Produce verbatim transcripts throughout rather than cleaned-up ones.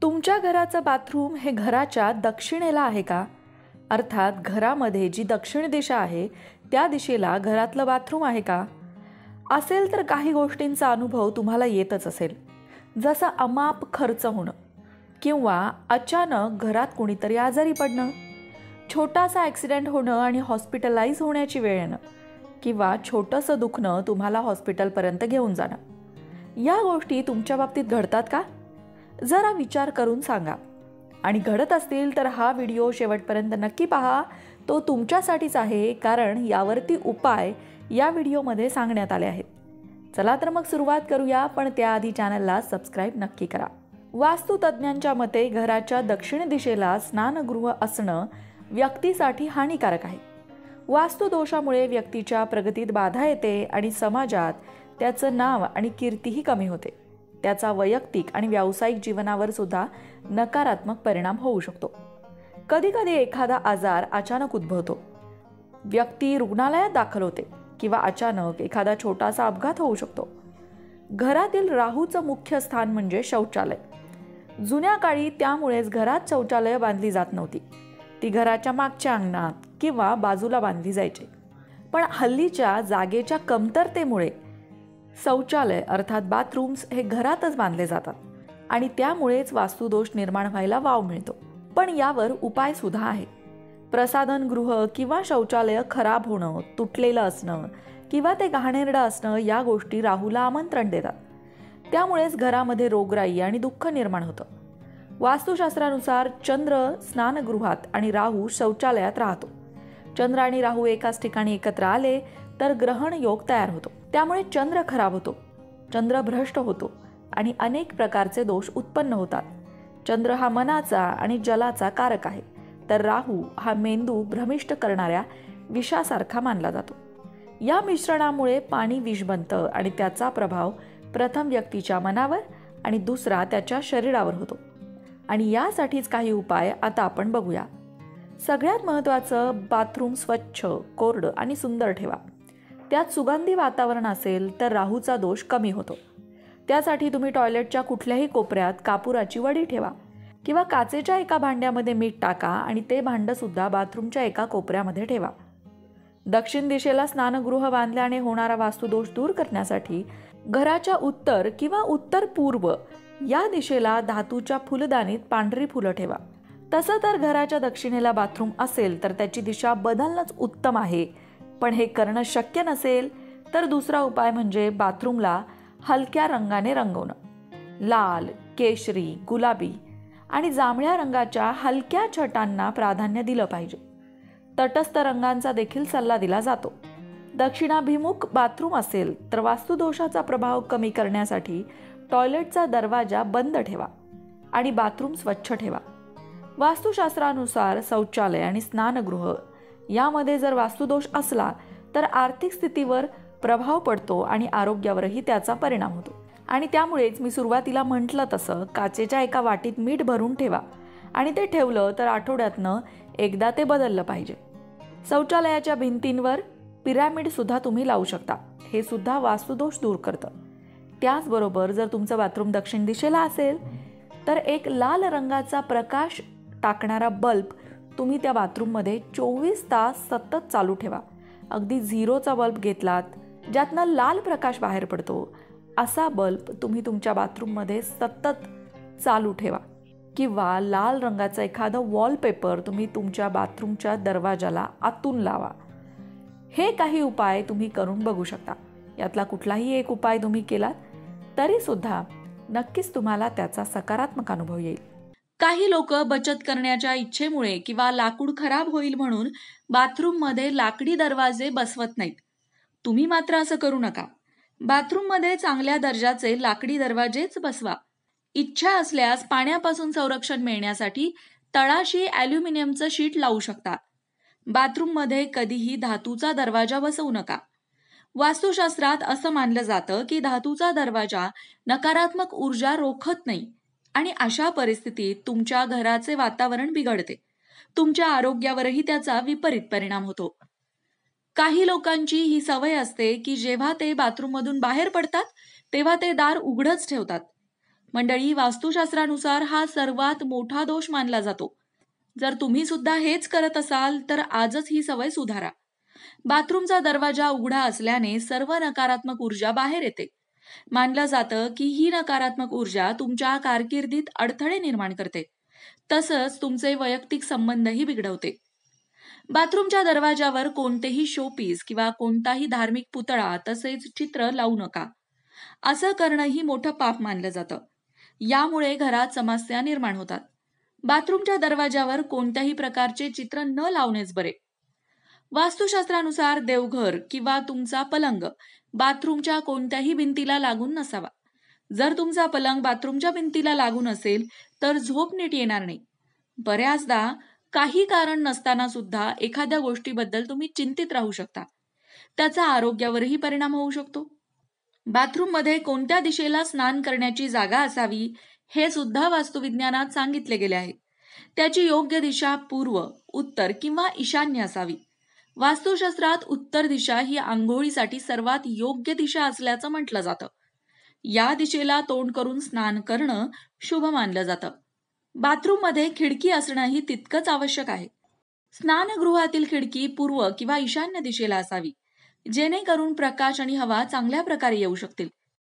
तुमच्या घराचं बाथरूम हे घराच्या दक्षिणेला आहे का? अर्थात घरामध्ये जी दक्षिण दिशा आहे त्या दिशेला घरातलं बाथरूम आहे का? असेल तर काही गोष्टींचा अनुभव तुम्हाला येतच असेल, जसं अमाप खर्च होणं किंवा अचानक घरात कुणीतरी आजारी पडणं, छोटासा ॲक्सिडेंट होणं आणि हॉस्पिटलाइज होण्याची वेळ येणं, किंवा छोटंसं दुखणं तुम्हाला हॉस्पिटलपर्यंत घेऊन जाणं. या गोष्टी तुमच्या बाबतीत घडतात का? जरा विचार करून सांगा. आणि घडत असतील तर हा व्हिडिओ शेवटपर्यंत नक्की पहा. तो तुमच्यासाठीच आहे, कारण यावरती उपाय या व्हिडिओमध्ये सांगण्यात आले आहेत. चला तर मग सुरुवात करूया, पण त्याआधी चॅनलला सबस्क्राईब नक्की करा. वास्तुतज्ञांच्या मते घराच्या दक्षिण दिशेला स्नानगृह असणं व्यक्तीसाठी हानिकारक आहे. वास्तुदोषामुळे व्यक्तीच्या प्रगतीत बाधा येते आणि समाजात त्याचं नाव आणि कीर्तीही कमी होते. त्याचा वैयक्तिक आणि व्यावसायिक जीवनावर सुद्धा नकारात्मक परिणाम होऊ शकतो. कधीकधी एखादा आजार अचानक उद्भवतो, व्यक्ती रुग्णालयात दाखल होते किंवा अचानक एखादा छोटासा अपघात होऊ शकतो. घरातील राहूचं मुख्य स्थान म्हणजे शौचालय. जुन्या काळी त्यामुळेच घरात शौचालय बांधली जात नव्हती. ती घराच्या मागच्या अंगणात किंवा बाजूला बांधली जायची. पण हल्लीच्या जागेच्या कमतरतेमुळे शौचालय अर्थात बाथरूम्स हे घरातच बांधले जातात आणि त्यामुळेच वास्तुदोष निर्माण व्हायला वाव मिळतो. पण यावर उपाय सुद्धा आहे. प्रसाधनगृह किंवा शौचालय खराब होणं, तुटलेलं असणं किंवा ते घाणेरडं असणं या गोष्टी राहूला आमंत्रण देतात. त्यामुळेच घरामध्ये रोगराई आणि दुःख निर्माण होतं. वास्तुशास्त्रानुसार चंद्र स्नानगृहात आणि राहू शौचालयात राहतो. चंद्र आणि राहू एकाच ठिकाणी एकत्र आले तर ग्रहण योग तयार होतो. त्यामुळे चंद्र खराब होतो, चंद्र भ्रष्ट होतो आणि अनेक प्रकारचे दोष उत्पन्न होतात. चंद्र हा मनाचा आणि जलाचा कारक आहे, तर राहू हा मेंदू भ्रमिष्ट करणाऱ्या विषासारखा मानला जातो. या मिश्रणामुळे पाणी विष बनतं आणि त्याचा प्रभाव प्रथम व्यक्तीच्या मनावर आणि दुसरा त्याच्या शरीरावर होतो. आणि यासाठीच काही उपाय आता आपण बघूया. सगळ्यात महत्त्वाचं, बाथरूम स्वच्छ, कोरडं आणि सुंदर ठेवा. त्यात सुगंधी वातावरण असेल तर राहूचा दोष कमी होतो. त्यासाठी तुम्ही टॉयलेटच्या कुठल्याही कोपऱ्यात कापुराची वडी ठेवा किंवा काचेच्या एका भांड्यामध्ये मीठ टाका आणि ते भांडं सुद्धा बाथरूमच्या एका कोपऱ्यामध्ये ठेवा. दक्षिण दिशेला स्नानगृह बांधल्याने होणारा वास्तुदोष दूर करण्यासाठी घराच्या उत्तर किंवा उत्तर पूर्व या दिशेला धातूच्या फुलदाणीत पांढरी फुलं ठेवा. तसं तर घराच्या दक्षिणेला बाथरूम असेल तर त्याची दिशा बदलणंच उत्तम आहे. पण हे करणं शक्य नसेल तर दुसरा उपाय म्हणजे बाथरूमला हलक्या रंगाने रंगवणं. लाल, केशरी, गुलाबी आणि जांभळ्या रंगाच्या हलक्या छटांना प्राधान्य दिलं पाहिजे. तटस्थ रंगांचा देखील सल्ला दिला जातो. दक्षिणाभिमुख बाथरूम असेल तर वास्तुदोषाचा प्रभाव कमी करण्यासाठी टॉयलेटचा दरवाजा बंद ठेवा आणि बाथरूम स्वच्छ ठेवा. वास्तुशास्त्रानुसार शौचालय आणि स्नानगृह यामध्ये जर वास्तुदोष असला तर आर्थिक स्थितीवर प्रभाव पडतो आणि आरोग्यावरही त्याचा परिणाम होतो. आणि त्यामुळेच मी सुरुवातीला म्हटलं तसं काचेच्या एका वाटीत मीठ भरून ठेवा आणि ते ठेवलं तर आठवड्यातनं एकदा ते बदललं पाहिजे. शौचालयाच्या भिंतींवर पिरॅमिड सुद्धा तुम्ही लावू शकता. हे सुद्धा वास्तुदोष दूर करतं. त्याचबरोबर जर तुमचं बाथरूम दक्षिण दिशेला असेल तर एक लाल रंगाचा प्रकाश टाकणारा बल्ब तुम्ही त्या बाथरूममध्ये चोवीस तास सतत चालू ठेवा. अगदी झिरोचा बल्ब घेतलात ज्यातनं लाल प्रकाश बाहेर पडतो असा बल्ब तुम्ही तुमच्या बाथरूममध्ये सतत चालू ठेवा. किंवा लाल रंगाचा एखादा वॉलपेपर तुम्ही तुमच्या बाथरूमच्या दरवाजाला आतून लावा. हे काही उपाय तुम्ही करून बघू शकता. यातला कुठलाही एक उपाय तुम्ही केलात तरी सुद्धा नक्कीच तुम्हाला त्याचा सकारात्मक अनुभव येईल. काही लोक बचत करण्याच्या इच्छेमुळे किंवा लाकूड खराब होईल म्हणून बाथरूममध्ये लाकडी दरवाजे बसवत नाहीत. तुम्ही मात्र असं करू नका. बाथरूममध्ये चांगल्या दर्जाचे लाकडी दरवाजेच बसवा. इच्छा असल्यास पाण्यापासून संरक्षण मिळण्यासाठी तळाशी ॲल्युमिनियमचं शीट लावू शकता. बाथरूममध्ये कधीही धातूचा दरवाजा बसवू नका. वास्तुशास्त्रात असं मानलं जातं की धातूचा दरवाजा नकारात्मक ऊर्जा रोखत नाही आणि अशा परिस्थितीत तुमच्या घराचे वातावरण बिघडते. तुमच्या आरोग्यावरही त्याचा विपरीत परिणाम होतो. काही लोकांची ही सवय असते की जेव्हा ते बाथरूममधून बाहेर पडतात तेव्हा ते दार उघडच ठेवतात. मंडळी, वास्तुशास्त्रानुसार हा सर्वात मोठा दोष मानला जातो. जर तुम्ही सुद्धा हेच करत असाल तर आजच ही सवय सुधारा. बाथरूमचा दरवाजा उघडा असल्याने सर्व नकारात्मक ऊर्जा बाहेर येते. मानलं जातं की ही नकारात्मक ऊर्जा तुमच्या कारकिर्दीत अडथळे निर्माण करते, तसंच तुमचे वैयक्तिक संबंधही बिघडवते. बाथरूमच्या दरवाजावर कोणतेही शोपीस किंवा कोणताही धार्मिक पुतळा तसेच चित्र लावू नका. असं करणंही मोठं पाप मानलं जातं. यामुळे घरात समस्या निर्माण होतात. बाथरूमच्या दरवाजावर कोणत्याही प्रकारचे चित्र न लावणेच बरे. वास्तुशास्त्रानुसार देवघर किंवा तुमचा पलंग बाथरूमच्या कोणत्याही भिंतीला लागून नसावा. जर तुमचा पलंग बाथरूमच्या भिंतीला लागून असेल तर झोप नीट येणार नाही. बऱ्याचदा काही कारण नसताना सुद्धा एखाद्या गोष्टीबद्दल तुम्ही चिंतित राहू शकता. त्याचा आरोग्यावरही परिणाम होऊ शकतो. बाथरूममध्ये कोणत्या दिशेला स्नान करण्याची जागा असावी हे सुद्धा वास्तुविज्ञानात सांगितले गेले आहे. त्याची योग्य दिशा पूर्व, उत्तर किंवा ईशान्य असावी. वास्तुशास्त्रात उत्तर दिशा ही आंघोळीसाठी सर्वात योग्य दिशा असल्याचं म्हटलं जातं. या दिशेला तोंड करून स्नान करणं शुभ मानलं जातं. बाथरूममध्ये खिडकी असणंही तितकंच आवश्यक आहे. स्नानगृहातील खिडकी पूर्व किंवा ईशान्य दिशेला असावी, जेणेकरून प्रकाश आणि हवा चांगल्या प्रकारे येऊ शकतील.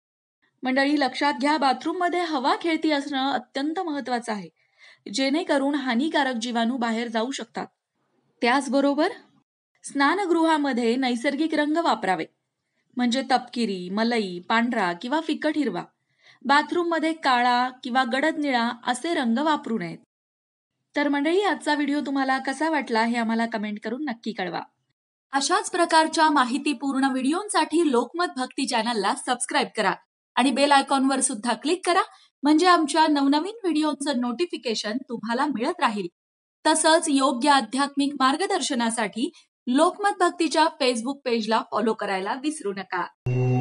मंडळी, लक्षात घ्या, बाथरूममध्ये हवा खेळती असणं अत्यंत महत्वाचं आहे, जेणेकरून हानिकारक जीवाणू बाहेर जाऊ शकतात. त्याचबरोबर स्नानगृहामध्ये नैसर्गिक रंग वापरावे, म्हणजे तपकिरी, मलई, पांढरा किंवा फिकट हिरवा. बाथरूममध्ये काळा किंवा गडद निळा असे रंग वापरू नयेत. तर मंडळी, आजचा व्हिडिओ तुम्हाला कसा वाटला हे आम्हाला कमेंट करून नक्की कळवा. अशाच प्रकारच्या माहितीपूर्ण व्हिडिओंसाठी लोकमत भक्ती चॅनलला सबस्क्राईब करा आणि बेल आयकॉनवर सुद्धा क्लिक करा, म्हणजे आमच्या नवनवीन व्हिडिओचं नोटिफिकेशन तुम्हाला मिळत राहील. तसंच योग्य आध्यात्मिक मार्गदर्शनासाठी लोकमत भक्तीच्या फेसबुक पेजला फॉलो करायला विसरू नका.